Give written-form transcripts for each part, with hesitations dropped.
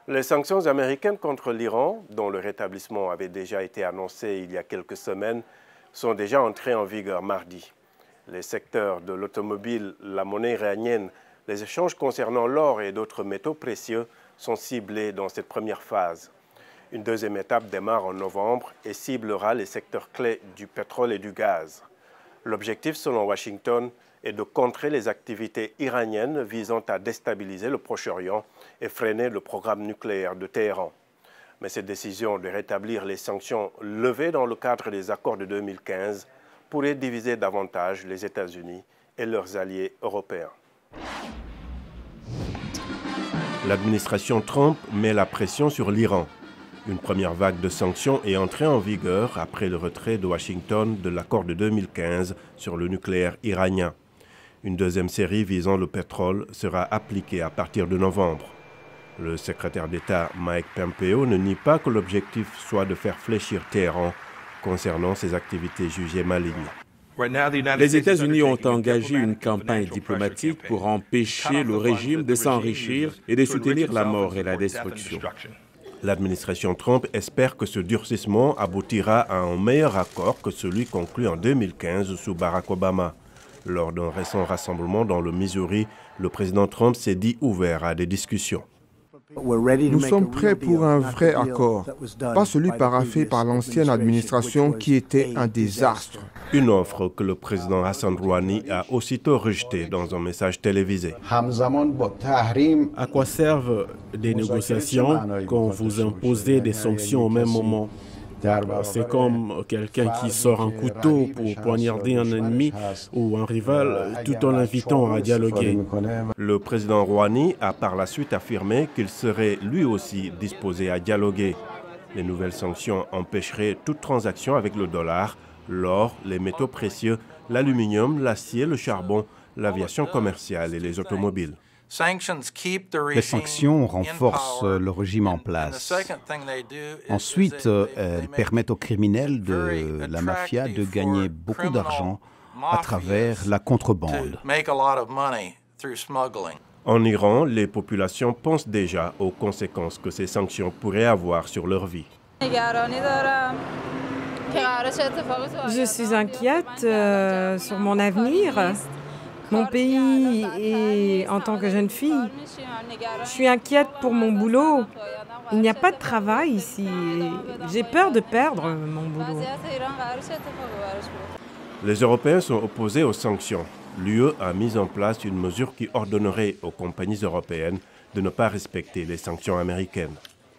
Les sanctions américaines contre l'Iran, dont le rétablissement avait déjà été annoncé il y a quelques semaines, sont déjà entrées en vigueur mardi. Les secteurs de l'automobile, la monnaie iranienne, les échanges concernant l'or et d'autres métaux précieux sont ciblés dans cette première phase. Une deuxième étape démarre en novembre et ciblera les secteurs clés du pétrole et du gaz. L'objectif, selon Washington, est de contrer les activités iraniennes visant à déstabiliser le Proche-Orient et freiner le programme nucléaire de Téhéran. Mais cette décision de rétablir les sanctions levées dans le cadre des accords de 2015 pourrait diviser davantage les États-Unis et leurs alliés européens. L'administration Trump met la pression sur l'Iran. Une première vague de sanctions est entrée en vigueur après le retrait de Washington de l'accord de 2015 sur le nucléaire iranien. Une deuxième série visant le pétrole sera appliquée à partir de novembre. Le secrétaire d'État Mike Pompeo ne nie pas que l'objectif soit de faire fléchir Téhéran concernant ses activités jugées malignes. Les États-Unis ont engagé une campagne diplomatique pour empêcher le régime de s'enrichir et de soutenir la mort et la destruction. L'administration Trump espère que ce durcissement aboutira à un meilleur accord que celui conclu en 2015 sous Barack Obama. Lors d'un récent rassemblement dans le Missouri, le président Trump s'est dit ouvert à des discussions. Nous sommes prêts pour un vrai accord, pas celui paraphé par l'ancienne administration qui était un désastre. Une offre que le président Hassan Rouhani a aussitôt rejetée dans un message télévisé. À quoi servent des négociations quand vous imposez des sanctions au même moment? C'est comme quelqu'un qui sort un couteau pour poignarder un ennemi ou un rival tout en l'invitant à dialoguer. Le président Rouhani a par la suite affirmé qu'il serait lui aussi disposé à dialoguer. Les nouvelles sanctions empêcheraient toute transaction avec le dollar, l'or, les métaux précieux, l'aluminium, l'acier, le charbon, l'aviation commerciale et les automobiles. Les sanctions renforcent le régime en place. Ensuite, elles permettent aux criminels de la mafia de gagner beaucoup d'argent à travers la contrebande. En Iran, les populations pensent déjà aux conséquences que ces sanctions pourraient avoir sur leur vie. Je suis inquiète sur mon avenir, mon pays et en tant que jeune fille. Je suis inquiète pour mon boulot. Il n'y a pas de travail ici. J'ai peur de perdre mon boulot. Les Européens sont opposés aux sanctions. L'UE a mis en place une mesure qui ordonnerait aux compagnies européennes de ne pas respecter les sanctions américaines.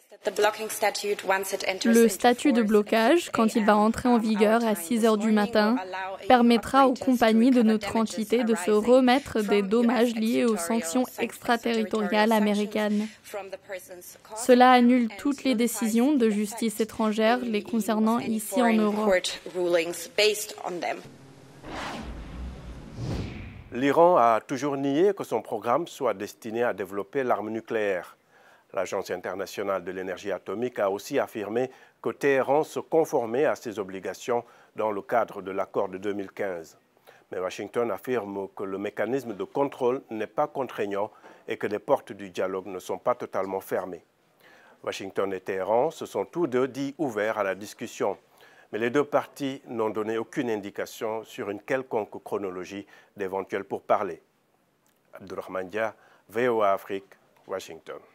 Le statut de blocage, quand il va entrer en vigueur à 6 heures du matin, permettra aux compagnies de notre entité de se remettre des dommages liés aux sanctions extraterritoriales américaines. Cela annule toutes les décisions de justice étrangère les concernant ici en Europe. L'Iran a toujours nié que son programme soit destiné à développer l'arme nucléaire. L'Agence internationale de l'énergie atomique a aussi affirmé que Téhéran se conformait à ses obligations dans le cadre de l'accord de 2015. Mais Washington affirme que le mécanisme de contrôle n'est pas contraignant et que les portes du dialogue ne sont pas totalement fermées. Washington et Téhéran se sont tous deux dits ouverts à la discussion. Mais les deux parties n'ont donné aucune indication sur une quelconque chronologie d'éventuels pourparlers. Abdurrahman Dia, VOA Afrique, Washington.